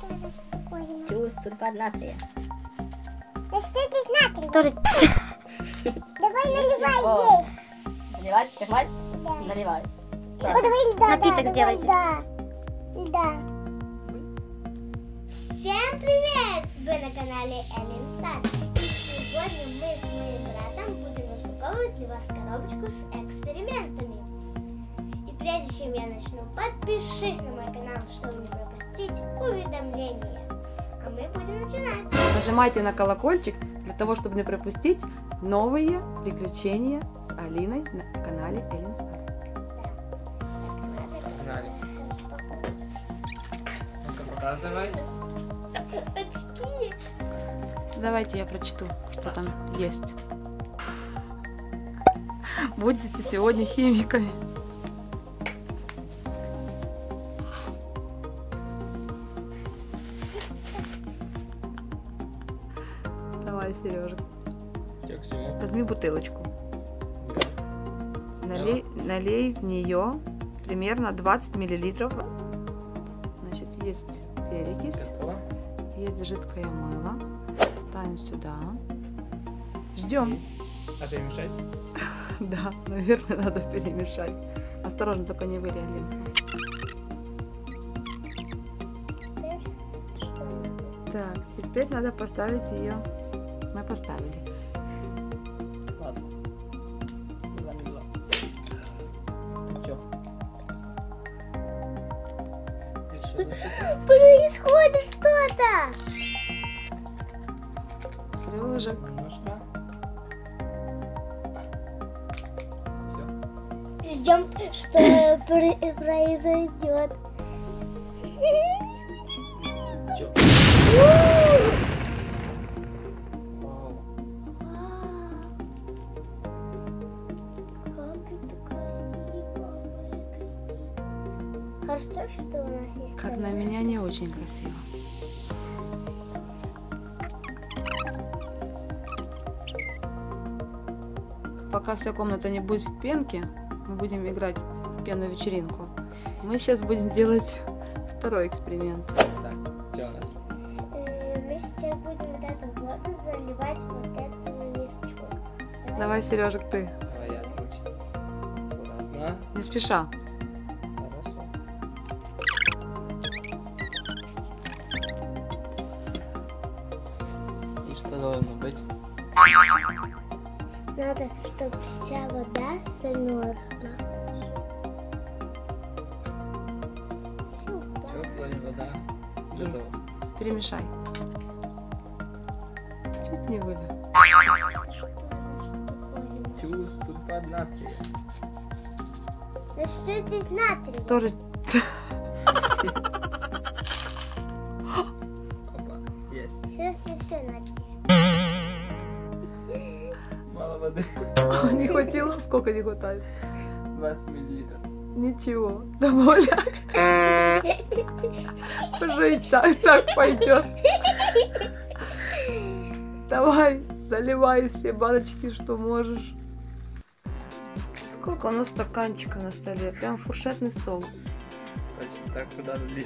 Тиосульфат натрия. Да что это натрий? Тоже... Давай наливай здесь. Наливать? Техмать? Да. Наливай. О, давай льда. Напиток да, сделайте. Льда. Всем привет! Вы на канале Эллен Стар. И сегодня мы с моим братом будем распаковывать для вас коробочку с экспериментами. И прежде чем я начну, подпишись на мой канал, чтобы не пропустить уведомления. А мы будем начинать. Нажимайте на колокольчик для того, чтобы не пропустить новые приключения с Алиной на канале Эллен Стар. Ну-ка, показывай. Очки. Давайте я прочту, что там есть. Будете сегодня химиками. Давай, Сережа, Чё, к чему? возьми бутылочку. Налей в нее примерно 20 миллилитров. Значит, есть перекись, Готово. есть жидкое мыло. Ставим сюда. Ждем. А перемешать? Да, наверное, надо перемешать. Осторожно, только не вылей, Алинка. Так, теперь надо поставить ее. Мы поставили. Ладно. Замерзла. Чё? Происходит что-то. Сережа. Немножко. Все. Ждем, что произойдет. Чё? Вау. Как это красиво выглядит. Хорошо, что у нас есть Как на камера. меня не очень красиво. Пока вся комната не будет в пенке, мы будем играть в пенную вечеринку. Мы сейчас будем делать второй эксперимент. Так, что у нас? Мы сейчас будем вот эту воду заливать вот эту мисочку. Давай, Сережек, ты. Давай я отключу. Аккуратно. Не спеша. Хорошо. И что должно быть? Надо, чтобы вся вода замерзла. Чё, вроде вода? Есть. Готово. Перемешай. Чуть не вылил. Тиосульфат натрия. Ну что здесь натрий? Тоже. Опа, есть. Все натрий. Мало воды. Не хватило? Сколько не хватает? 20 миллилитров. Ничего. Довольно. Уже и так пойдет. Давай, заливай все баночки, что можешь. Сколько у нас стаканчиков на столе? Прям фуршетный стол. Точно так, куда налить?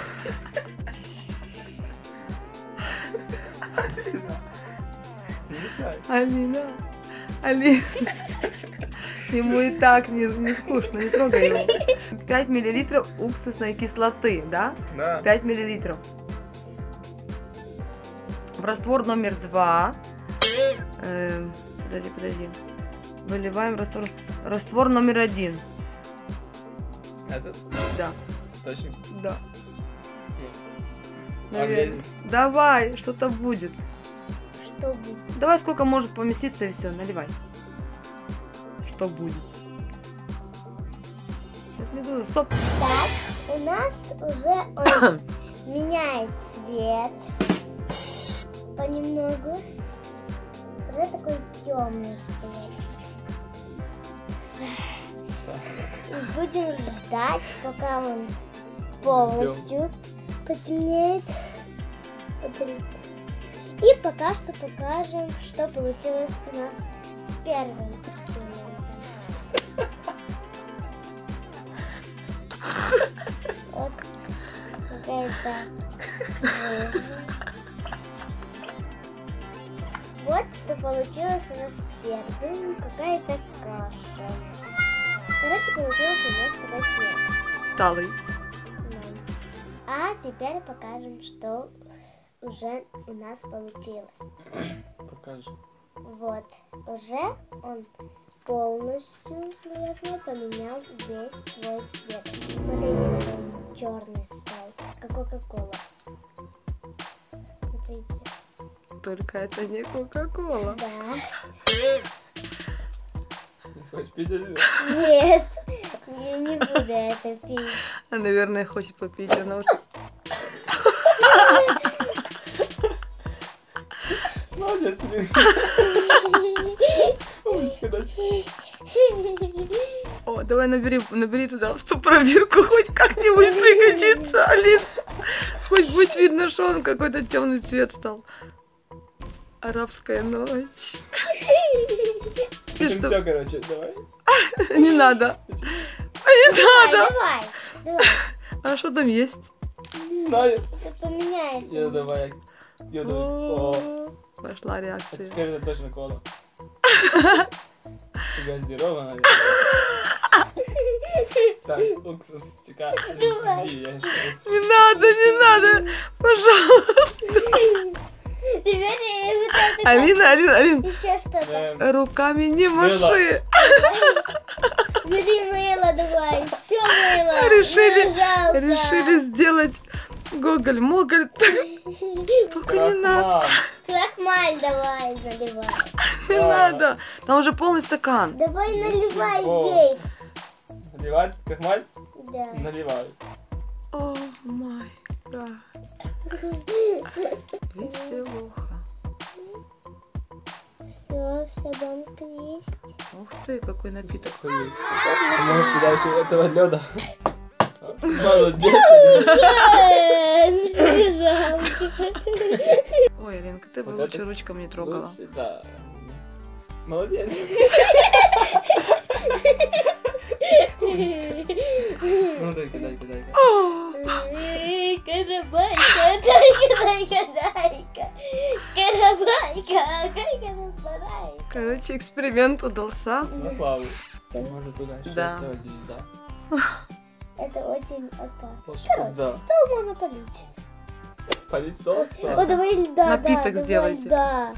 Не мешай. Алина. Ему и так не скучно, не трогай его. 5 миллилитров уксусной кислоты, да? Да. 5 миллилитров. В раствор номер 2. Подожди. Выливаем раствор номер 1. Этот? Да, Точно? да. А Наверное. влезет? Давай, что-то будет. Что будет? Давай сколько может поместиться и все, наливай. Что будет? Сейчас медуза, стоп. Так, у нас уже он меняет цвет понемногу. Уже такой темный цвет. И будем ждать, пока он полностью потемнеет. Смотрите. И пока что покажем, что получилось у нас с первым экспериментом. Вот. какая-то жижа. Вот что получилось у нас первым. Какая-то каша. Короче, получилось у нас такой снег. Талый. Да. А теперь покажем, что уже у нас получилось. Покажи. Вот, уже он полностью, наверное, поменял весь свой цвет. Смотрите, он черный стал, как Кока-Кола. Смотрите. Только это не Кока-Кола. Да. Не хочешь пить или нет? Нет, я не буду это пить. Она, наверное, хочет попить. Она уже... Молодец, Лин. Умничка, дочка. О, давай набери туда в ту пробирку, хоть как-нибудь пригодится, Алин. Хоть будет видно, что он какой-то темный цвет стал. Арабская ночь. Пишем все, короче, давай. Не надо. Не надо. Давай. А что там есть? Не знаю. Это поменяется. Я давай. Я давай. О, Пошла а реакция. теперь это точно кола. Газированная. Так, уксус, чекай. Подожди, я еще уксус. Не надо, пожалуйста. Теперь вот это Алин, еще что-то. руками не маши. Бери мыло давай. Все мыло. Решили Решили. сделать гоголь-моголь. Только не надо. Крахмаль давай наливай. Не надо. Там уже полный стакан. Давай наливай Ничего. весь. Наливать крахмаль? Да. Наливай. О май гад. Веселуха. Все, банка есть. Ух ты, какой напиток. Может, туда еще этого лёда? Молодец. Жалко. Ой, Алинка, ты бы Вот лучше это ручками не трогала. Лучше, да. Молодец. Ну дай, кидай. Карабайка. Короче, эксперимент удался. На славу. Может, туда еще Да. этого лить, да. Это очень опасно. Ложку, Короче, да. стол можно полить. Полить стол? О, давай льда. Напиток да, сделайте. Да.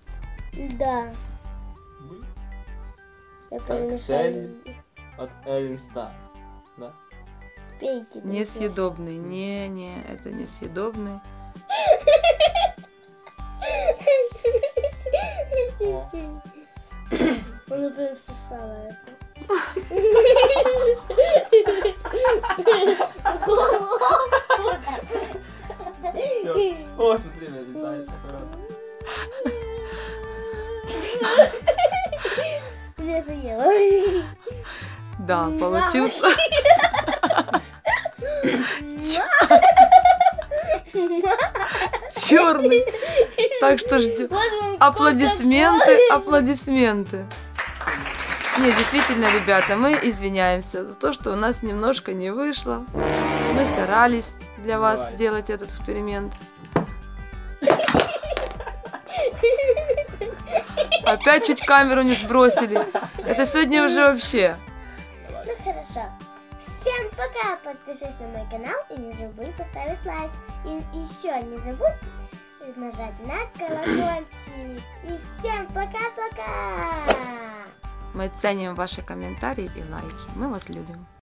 Я Так, перемешаю. От Эллен Стар. Да. Пейте. друзья. Несъедобный. Не, это несъедобный. О. Он прям всосала это. Всё. О, смотри, вылезает аккуратно. Мне заело. Да, получился. Черный. Так что ждем. Аплодисменты. Не, действительно, ребята, мы извиняемся за то, что у нас немножко не вышло. Мы старались для вас Давай. сделать этот эксперимент. Опять чуть камеру не сбросили. Это сегодня уже вообще. Ну хорошо. Всем пока. Подпишись на мой канал и не забудь поставить лайк. И еще не забудь нажать на колокольчик. И всем пока-пока. Мы ценим ваши комментарии и лайки. Мы вас любим.